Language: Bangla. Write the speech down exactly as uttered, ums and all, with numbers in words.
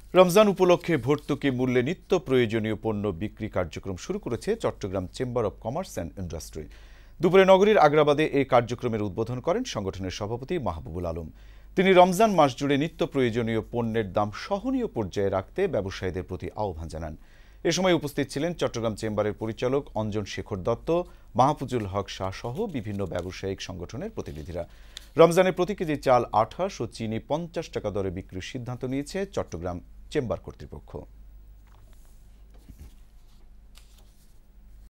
রমজান উপলক্ষে ভর্তুকি মূল্যে নিত্য প্রয়োজনীয় পণ্য বিক্রি কার্যক্রম শুরু করেছে Chittagong chamber of commerce and industry. দুপুরে নগরীর আগ্রাবাদে এই কার্যক্রমের উদ্বোধন করেন সংগঠনের সভাপতি মাহবুবুল আলম। তিনি রমজান মাস জুড়ে নিত্য প্রয়োজনীয় পণ্যের দাম সহনীয় পর্যায়ে রাখতে ব্যবসায়ীদের প্রতি আহ্বান জানান। এ সময় উপস্থিত ছিলেন চট্টগ্রাম চেম্বারের পরিচালক অঞ্জন শেখর দত্ত, মাহফুজুল হক শাহ সহ বিভিন্ন ব্যবসায়িক সংগঠনের প্রতিনিধিরা। রমজানে প্রতি কেজি চাল আঠাশ ও চিনি পঞ্চাশ টাকা দরে বিক্রির সিদ্ধান্ত নিয়েছে চট্টগ্রাম চেম্বার কর্তৃপক্ষ।